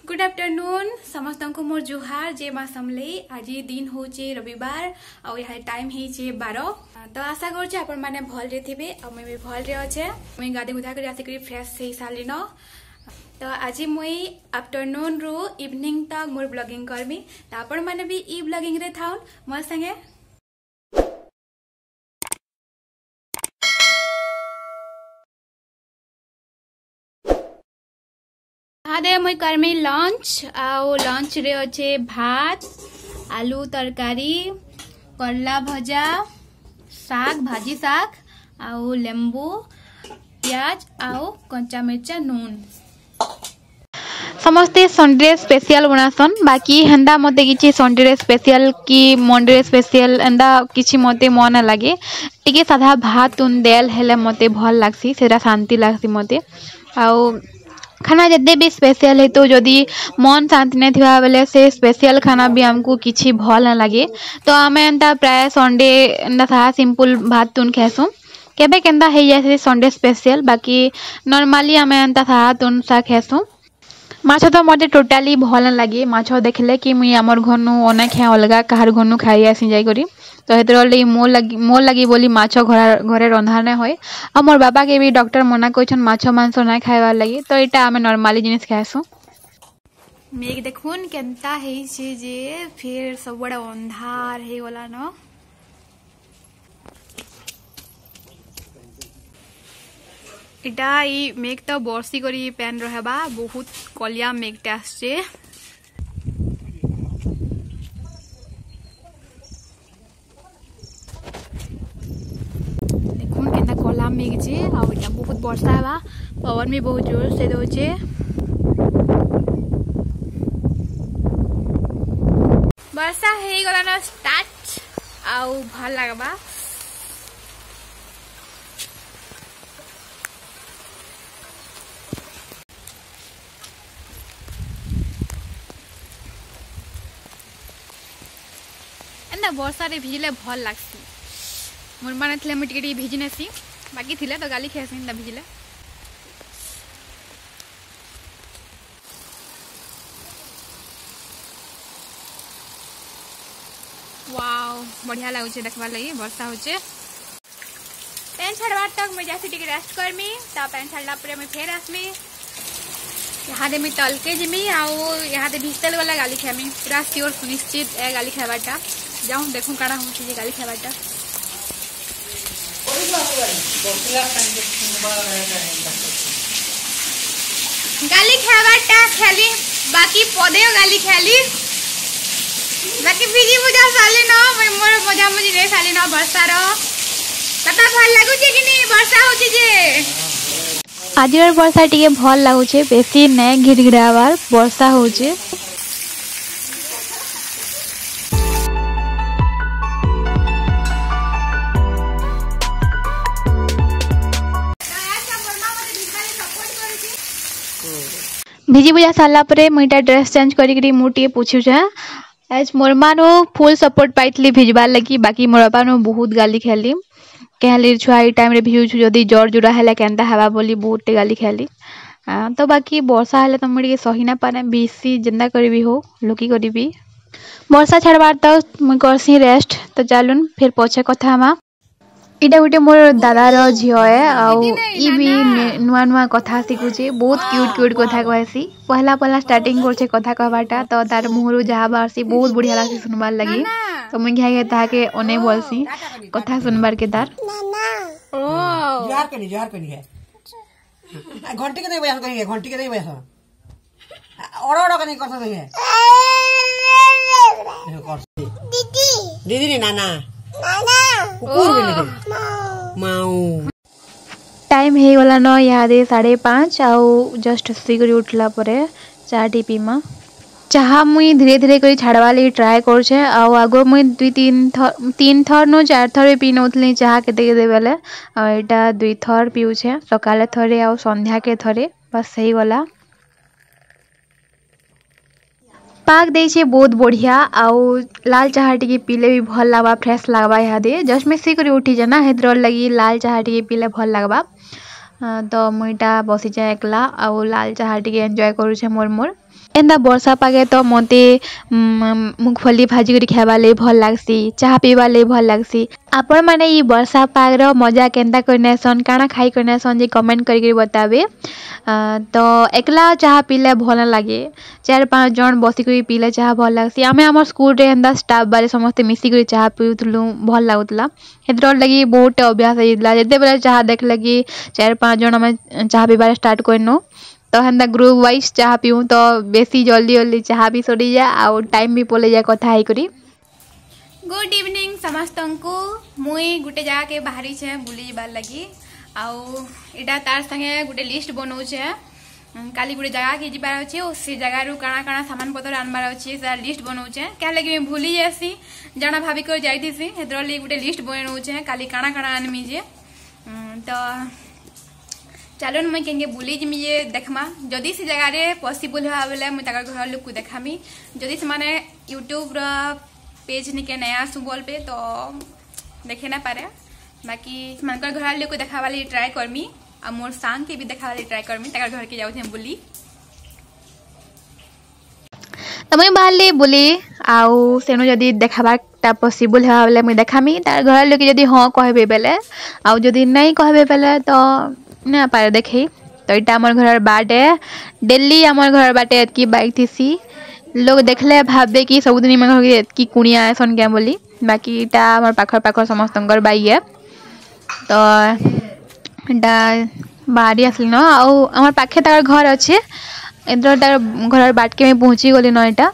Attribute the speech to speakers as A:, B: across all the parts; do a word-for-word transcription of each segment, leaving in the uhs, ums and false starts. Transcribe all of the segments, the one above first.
A: Good afternoon समस्त को मोर जुहार जे माँ समले आज दिन हूँ रविवार आउ यहाँ टाइम है बारह तो आशा कर आपण मैंने भल रे थे मुई भी भल रे अच्छे मुई गाधे गुधा कर आसिक फ्रेश हो सारी न तो आज मुई आफ्टरनून रु इवनिंग तक मोर ब्लॉगिंग करमी तो आपण मैंने भी ई ब्लॉगिंग रे थाउन मोर संगे दे मुई करमी लंच आउ लंच रे अच्छे भात आलू तरकारी करला भजा साग भाजी साग आउ लेंबू प्याज आउ कंचा मिर्चा नून समस्ते संडे स्पेशल बनासन बाकी हेंदा मते किछि संडे स्पेशल की मंडे स्पेशल एंदा किछि मते मन लागे टिके साधा भात तुन देल हेले मते भल लागसी सेरा शांति लागसी मते आउ खाना जदे भी स्पेशल है तो जदि मन शांति नहीं थिबा बेले से स्पेशल खाना भी हमको किछि भल न लगे तो आमे एंता प्राय संडे एंता सा सिंपल भात तुन खेसु केबे केंदा हे जाय संडे स्पेशल बाकी नॉर्मली आमे एंता सा तुन सा खेसु माछ तो मते टोटाली भल न लगे माछ देखले कि मुई हमर घरनु ओना खे अलगा कहर घरनु खाई आसी जाय करी तो हेतर लई मोर लगी मोर लगी बोली माछ घर घरे रंधा नै होय आ मोर बाबा के भी डॉक्टर मना कइछन माछ मांस नै खाइबार लगी तो एटा आमे नॉर्मली जिनिस खाइसु मेघ देखुन केनता हेइ छै जे फिर सब बड़ा अंधार हे होला न इटा ई मेघ तो बर्षी करी पेन रहबा बहुत कलिया मेघटा आछे देखुन केनता कला मेघ छे आ इटा बहुत वर्षा बा पवन भी बहुत जोर से दोचे वर्षा हे गला न स्टार्ट आउ भल लागबा वर्षा रे भिजले भल लागसी मोर माने थले मुई टिके भिजनेसी बाकी थिले तो गाली खेसी न भिजले वाओ बढ़िया लागु छे देखबा लगी वर्षा होचे पेन छड़वा तक मैं जासी टिके रेस्ट करमी ता पेन छड़ला परे मैं फेर आसमी यहाँ दे मैं तल के जिमी आउ यहाँ दे भिजतल वाला गाली खेमी पूरा श्योर सुनिश्चित ए गाली खेबाटा जाऊं देखूं काड़ा हूं चीज गाली खेबाटा गाली खेबाटा खेली बाकी पदे गाली खेली बाकी बिजी बुझा साली न मोर मजा मजी रे साली न वर्षा रो कता भल लागु छे कि नहीं वर्षा होची जे आजर वर्षा टिके भल लागु छे बेसी नै घिरघिरावार वर्षा होचे भिजी बुझा सारा परे मुईटा ड्रेस चेंज करी मुझे पूछू आज मोर मानो फुल सपोर्ट पाइली भिजबार लगी बाकी मोर बापा नो बहुत गाली खेली कहली छुआ ई टाइम रे भिजु जदी जर जुड़ा हेला केनता हेबा बोली बहुत गाली खेली तो बाकी वर्षा हेले तो मुझे सही ना पाने बेसी जिंदा करबी हो लुकी करबी वर्षा छाड़बार तो मुई करसी रेस्ट तो चलुन फिर पछे कथा हमा इटा गोटे मोर दादार झील है आउ ई भी नुआ नुआ कथा शिखुचे बहुत क्यूट क्यूट कथा कहसी पहला पहला स्टार्टिंग करछे कथा कहबाटा तो तार मुहरु जहा बारसी बहुत बढ़िया लागसी सुनबार लगी तो मुई घाय ताके ओने बोलसी कथा सुनबार के तार ओ यार कनी यार कनी है घंटी के नहीं बयान करी है घंटी के नहीं बयान ओड़ ओड़ कनी करता नहीं है दीदी दीदी ने नाना टाइम हे गला न यहाँ दे साढ़े पाँच आउ जस्ट शीघ्र उठला परे चाह टी पीमा चाह मुई धीरे धीरे करी छाड़वा लगी ट्राए करछे आउ आगो मुई दुई तीन थर तीन थर नो चार थर पी नौथली चाह केते केते बेले आ एटा दुई थर पिउछे सकाले थरे आउ संध्या के थरे बस सही गला पाक देछे बहुत बढ़िया आउ लाल चाह टिके पीले भी भल लागबा फ्रेश लागबा यहाँ दे जस्ट मैं शीघ्र उठी जाना हेद्र लगी लाल चाह टिके पीले भल लागबा तो मुईटा बसी जाए एकला आउ लाल चाह टिके एंजॉय करूछे मोर मोर एंदा वर्षा पागे तो मते मूंगफली भाजी कर खावा ले भल लागसी चाह पीवा ले भल लागसी। आपण माने ई वर्षा पाग रो मजा केंता करनेसन काना खाई करनेसन जे कमेंट करके बताबे। तो एकला चाह पीले भल लागे चार पांच जन बसी कर पीले चाह भल लागसी। आमे हमर स्कूल रे एंदा स्टाफ बारे समस्त मिसी कर चाह पीउथलु भल लागुतला हेतर लगी बहुत अभ्यास होइतला जते बेले चाह देख लगी चार पांच जन हम चाह पीबार स्टार्ट करनो तो हेन्दा ग्रुप वाइज चाह पीऊँ तो बेसी जल्दी जल्दी चाह भी सरी जाए आउ टाइम भी पले जाए कथा है करी।
B: गुड इवनिंग समस्त को मुई गुटे जगह के बाहरी छे बुली बार लगी आउ इटा तार संगे गुटे लिस्ट बनाऊ छे काली गुटे जगह के जिबार अछि ओ से जगह रु काना काना सामान पत्र आनबार अछि से लिस्ट बनाऊ छे क्या लगी मैं भूली जासी जाना भाभी कर जाईतीसी हेतर लगी गुटे लिस्ट बनाऊ छे काली काना काना आनमी जे तो चलो मुझे कहीं बुली जिमी ये देखमा जदि से जगह रे पॉसिबल हुआ बेले मुझे ताकर घर लोग को देखामी जदि से माने यूट्यूब रा पेज निके नया सुबल पे तो देखे ना पारे बाकी मानकर घर लोग को देखा वाली ट्राई करमी और मोर सांग के भी देखा वाली ट्राई करमी ताकर घर के जाऊ थे बुली
A: तो मुझे बाहर ले बुली आउ सेनो जदि देखाबाटा पॉसिबल हुआ बेले मुझे देखामी तार घर लोग जदि हाँ कहबे बेले आउ जदि नहीं कहबे बेले तो ना पारे देखे तो इटा आमर घर बाटे डेली आमर घर बाटे एतकी बाइक थीसी लोग देखले भाबे कि सबुदिन आम घर एतकी कुणिया सन क्या बोली बाकी इटा आमर पाखर पाखर समस्त बाई है तो इटा बाहरी आसली न आउ आमर पाखे तार घर अच्छे इधर तार घर बाट के मैं पहुँची गली न इटा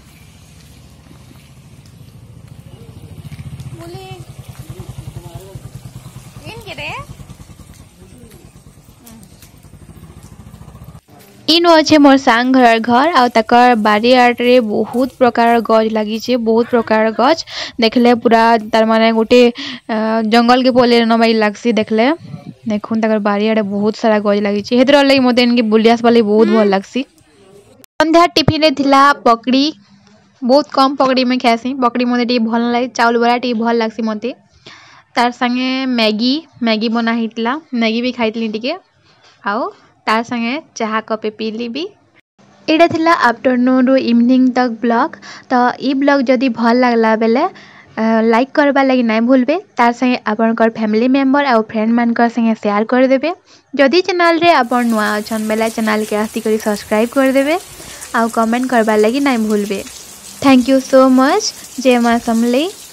A: इन अच्छे मोर सांग घर घर आ तकर बारी आट रे बहुत प्रकार गज लगी छे बहुत प्रकार गज देखले पूरा तार माने गोटे जंगल के पोले नबाई लागसी देखले देखुन तकर बारी आटे बहुत सारा गज लगी छे हेतर लगी मते इनके बुलियास वाली बहुत भल लागसी। संध्या टिफिन रे थिला पकड़ी बहुत कम पकड़ी में खासी पकड़ी मते टी भल लागे चावल बड़ा टी भल लागसी मते तार संगे मैगी मैगी बना हितला मैगी भी खाइतली टिके आओ तार संगे चाह कपे पीली भी एटा थिला आफ्टरनून रो इवनिंग तक ब्लॉग तो ई ब्लॉग जदि भल लागला बेले लाइक करबा लगी नहीं भूलबे तार संगे आपनकर फैमिली मेंबर और फ्रेंड मानकर संगे शेयर कर देबे जदि चैनल रे आपन नुआ अछन बेले चैनल के आसी करी सब्सक्राइब कर देबे और कमेंट करबा लगी नहीं भूलबे। थैंक यू सो मच जय मां समले।